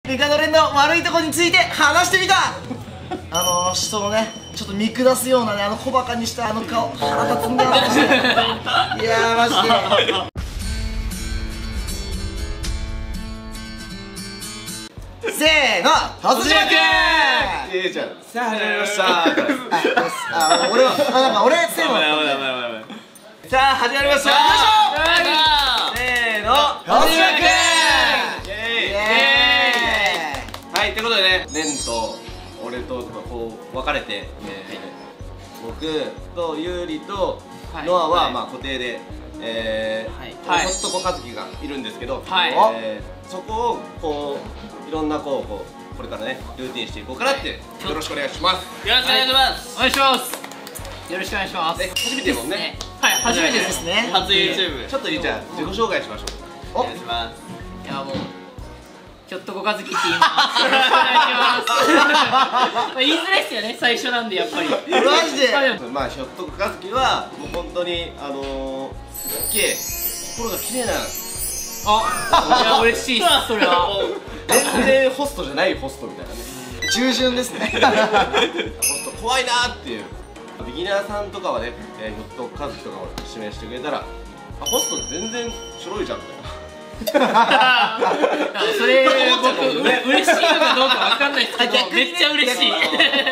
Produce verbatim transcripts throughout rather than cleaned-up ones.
ミカドレンの悪いとこについて話してみた。あの人のねちょっと見下すようなねあの小バカにしたあの顔腹立つんだよマジで。いやーマジでせーの突島くん。 いいじゃん。さあ始まりました。 あ俺はなんか俺せーのさあ始まりました。せーの突島くん。 イエーイ。はいということでね、レンと俺とこう分かれて、僕とユーリとノアはまあ固定で、えー、ひょっとこ和樹がいるんですけど、そこをこういろんなこうこうこれからねルーティンしていこうかなって。よろしくお願いします。 よろしくお願いします。お願いします。よろしくお願いします。 初めてもんね。 はい、初めてですね。 初 YouTube。ちょっとじゃあ自己紹介しましょう。お願いします。 いやもうひょっとこ和樹って言います。よろしくお願いします。言いづらいですよね、最初なんでやっぱり。マジで。 まあひょっとこ和樹はもう本当にあのすっげえ心が綺麗な。 あ、いや嬉しいっすそれは。 全然ホストじゃないホストみたいなね。 従順ですね。 ホスト怖いなーっていう。ビギナーさんとかはね、ひょっと和樹とかを指名してくれたら、ホスト全然ちょろいじゃんみたいな。 それ僕嬉しいのかどうかわかんないですけど、めっちゃ嬉しい。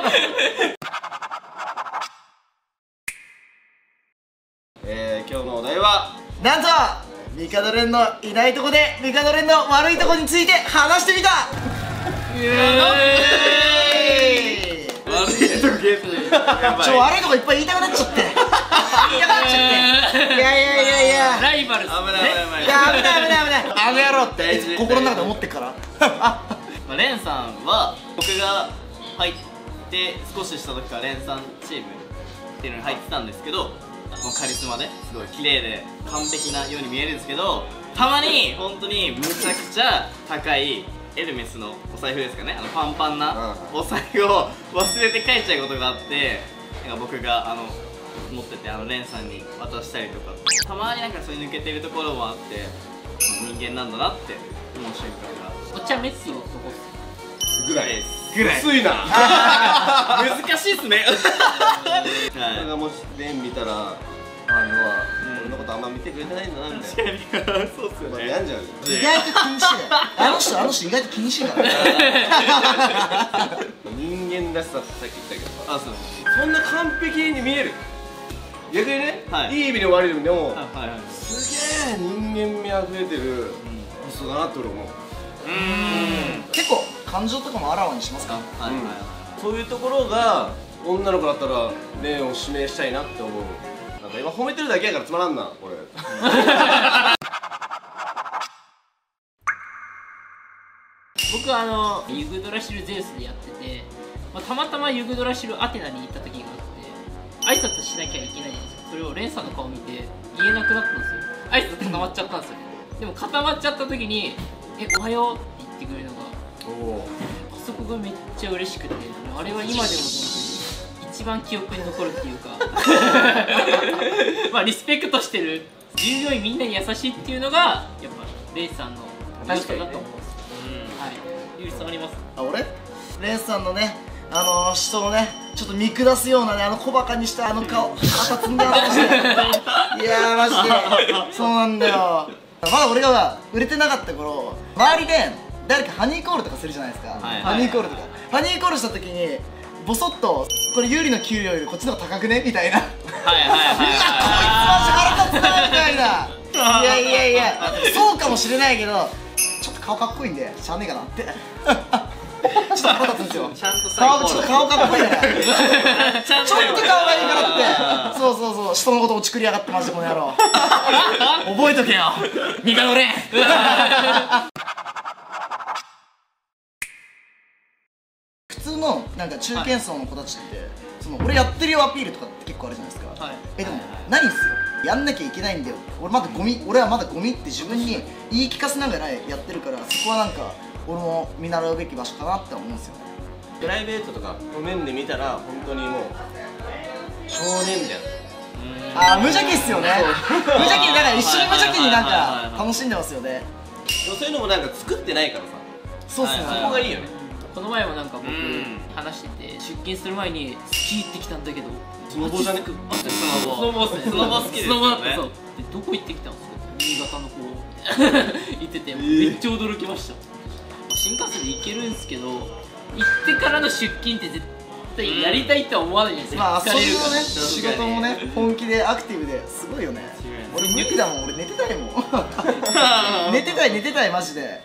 えー、今日のお題はなんとミカドレンのいないとこでミカドレンの悪いとこについて話してみた。イエーイ。 悪いとこゲームちょ悪いとこいっぱい言いたくなっちゃって言いたくなっちゃっていやいやいやいやライバルですね。 危ない危ないいや危ない危ない危ないあの野郎っていつも心の中で思ってっから。 まあレンさんは僕が入って少しした時からレンさんチームっていうのに入ってたんですけど、もうカリスマですごい綺麗で完璧なように見えるんですけど、たまに本当にむちゃくちゃ高いエルメスのお財布ですかね、あのパンパンなお財布を忘れて帰っちゃうことがあって、なんか僕があの持っててあのレンさんに渡したりとか、たまになんかそういう抜けてるところもあって、人間なんだなって思う瞬間が。 お茶メッシのとこぐらいぐらい薄いな。 難しいっすね。 それがもしレン見たら、あのは俺のことあんま見てくれてないんだなみたいな。 確かにそうっすよね。 病んじゃう。 意外と気にしないあの人あの人意外と気にしないから人間らしさってさっき言ったけどさ、 あ、そうそんな完璧に見える。逆にね、 はいいい意味でも悪い意味でもはいはい。 すげえ人間味あふれてるホストだなって俺思う。 結構感情とかもあらわにしますか。 はいはいはい。 そういうところが女の子だったらレンを指名したいなって思う。なんか今褒めてるだけやからつまらんなこれ。 僕はあのユグドラシルゼウスでやってて、まあ、たまたまユグドラシルアテナに行った時があって挨拶しなきゃいけないんですよ。それをレンさんの顔見て言えなくなったんですよ。挨拶固まっちゃったんですよ。でも固まっちゃった時に「えおはよう」って言ってくれるのがあそこがめっちゃ嬉しくて、あれは今でも本当に一番記憶に残るっていうかまあリスペクトしてる従業員みんなに優しいっていうのがやっぱレイさんの良さだと思うんですよ。はい、ゆうりさんありますか？ あ俺レンさんのねあの人のねちょっと見下すようなねあの小バカにしたあの顔腹立つんだよマジで。いやーマジでそうなんだよ。まだ俺が売れてなかった頃周りで誰かハニーコールとかするじゃないですか。ハニーコールとかハニーコールした時にボソッとこれ有利の給料よりこっちの方が高くねみたいな。 はいはいはいはい。 うわこいつマジ腹立つなみたいな。いやいやいやそうかもしれないけどちょっと顔かっこいいんでしゃあねえかなってちょっと腹立つんですよ。 ちゃんと顔ちょっと顔かっこいいね。 ちゃんとちょっと顔がいいからってそうそうそう人のことをちくりやがってマジでこの野郎。覚えとけよミカドレン。普通のなんか中堅層の子たちってその俺やってるよアピールとかって結構あるじゃないですか。えでもないんすよ。やんなきゃいけないんだよ。俺まだゴミ俺はまだゴミって自分に言い聞かせながらやってるから、そこはなんか俺も見習うべき場所かなって思うんですよね。 プライベートとかの面で見たら本当にもう少年みたいな。 ああ無邪気っすよね。無邪気だから一緒に無邪気になんか楽しんでますよね。 そういうのもなんか作ってないからさ、 そうっすね、 そこがいいよね。 この前もなんか僕うん話してて、出勤する前にスキー行ってきたんだけど、 スノボじゃね。 あスノボっすね。 スノボ好きですスノよねボだってそう。でどこ行ってきたんですか？新潟の方行ってて、めっちゃ驚きました。新幹線で行けるんですけど、行ってからの出勤って絶対やりたいとは思わないじゃないですか。 まあ遊び疲れるからのね仕事もね本気でアクティブですごいよね。俺無理だもん、俺寝てたいもん寝てたい寝てたいマジで。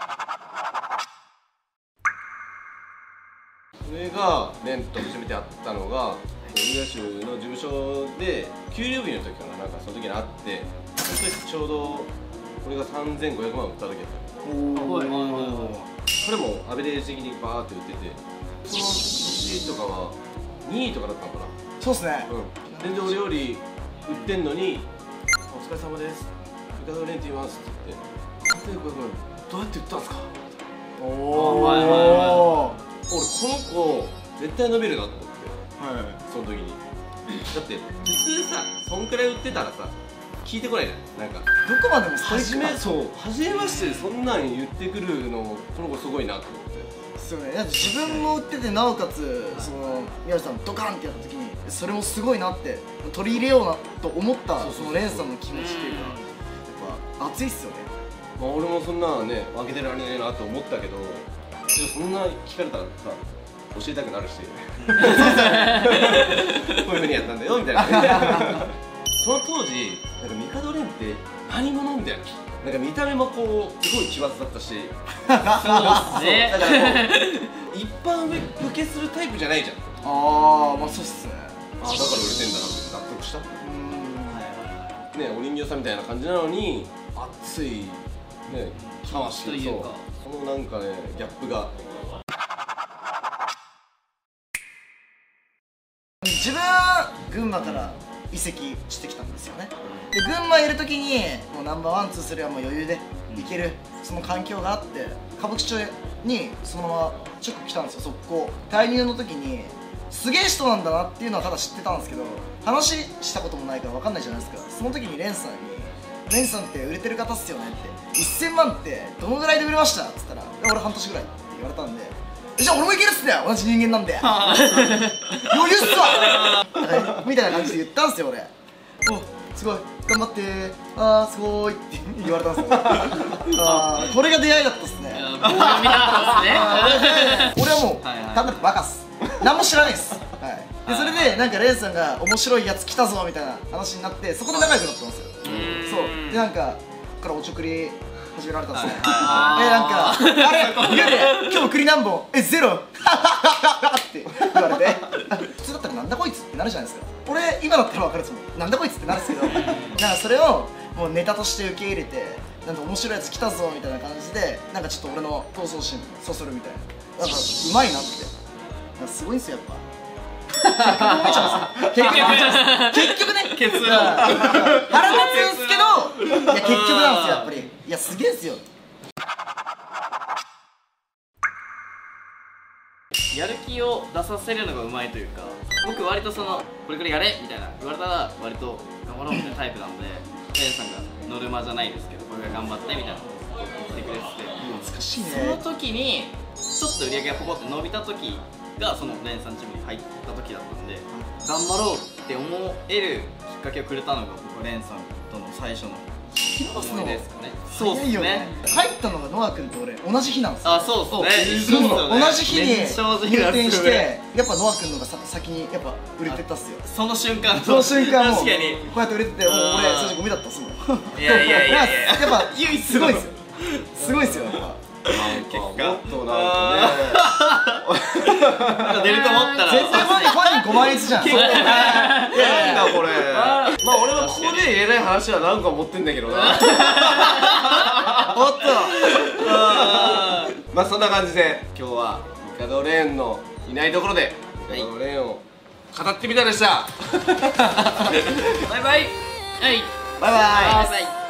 それがレンと初めて会ったのが海田州の事務所で給料日の時かな、なんかその時に会って、その時ちょうど俺がさんぜんごひゃくまん売った時だったの。 おはいはいそれもアベレージ的にバーって売ってて、その年とかはにいとかだったのかな。 そうっすね。 うん、全然俺より売ってんのに「お疲れ様です、ミカドレンって言います」って言って「さんぜんごひゃくまんどうやって売ったんですか?」 おおはいはいは俺この子絶対伸びるなと思って、 はいその時に。だって普通さそんくらい売ってたらさ聞いてこないじゃん。なんかどこまでもストイッ初めクなそう初めましてでそんなん言ってくるのこの子すごいなと思って。 ですよね。だって自分も売っててなおかつその宮内さんドカンってやった時にそれもすごいなって取り入れようなと思ったそのレンさんの気持ちっていうか、やっぱ熱いっすよね。 まあ俺もそんなね負けてられないなと思ったけど、でもそんな聞かれたらさ教えたくなるしこういうふうにやったんだよみたいなその当時なんかミカドレンって何者みたいな、なんか見た目もこうすごい奇抜だったしそうっすね。 だからこう一般受けするタイプじゃないじゃん。 ああまあそうっすね。 あだから売れてんだなって納得した。 うーんね、お人形さんみたいな感じなのに熱いね魂というかそうそのなんかねギャップが。 自分は群馬から移籍してきたんですよね。で群馬いる時にもうナンバーワンツースリーはもう余裕でいけるその環境があって歌舞伎町にそのまま直来たんですよ。速攻退入の時にすげえ人なんだなっていうのはただ知ってたんですけど話したこともないから分かんないじゃないですか。その時にレンさんに「レンさんって売れてる方っすよね」って「いっせんまんってどのぐらいで売れました?」っつったら「俺半年ぐらい」って言われたんで「じゃあ俺もいけるっすね同じ人間なんで余裕っすわ!」みたいな感じで言ったんですよ俺。おすごい頑張ってーあーすごーいって言われたんですよあーこれが出会いだったっすね。 棒読みだったんですね。 俺はもうはいはい単なるバカっす何も知らないっす、はい、でそれでなんかレンさんが面白いやつ来たぞみたいな話になってそこで仲良くなったんですよ。そうでなんかここからおちょくり始められたんですね。えなんかあれ家で今日栗何本えゼロって言われて普通だったらなんだこいつってなるじゃないですか。俺今だったら分かるつもりなんだこいつってなるんですけどなんかそれをもうネタとして受け入れてなんか面白いやつ来たぞみたいな感じでなんかちょっと俺の闘争心そそるみたいななんかうまいなってなんかすごいんですよやっぱ結局思えちゃうんですよ結局結局ね結論腹立つんすけどいや結局なんですよやっぱりいやすげえっすよ。 やる気を出させるのがうまいというか、僕割とそのこれくらいやれみたいな言われたら割と頑張ろうみたいなタイプなので、レンさんがノルマじゃないですけどこれから頑張ってみたいなのを言ってくれてて、 懐かしいね。 その時にちょっと売り上げがポコって伸びた時がそのレンさんチームに入った時だったんで、頑張ろうって思えるきっかけをくれたのが僕はレンさんとの最初の思い出ですかね。そう早いよね。入ったのがノア君と俺同じ日なんですよ。 あ、そうですね。 そう同じ日に入店し入てやっぱノア君のがさ先にやっぱ売れてったっすよ。 その瞬間その瞬間もう確かにこうやって売れててもう俺最初ゴミだったっすもん。 いやいやいやいややっぱ唯一すごいっすよ。すごいっすよやっぱ。 なんかもっとなんかねなんか出ると思ったら全然本人ごまん率じゃん。 なんだこれ。まあ俺はここで言えない話はなんか持ってんだけどな。おっと。まあそんな感じで今日はミカドレーンのいないところでミカドレーンを語ってみたでした。 バイバイ。 はいバイバイ。 バイバイ。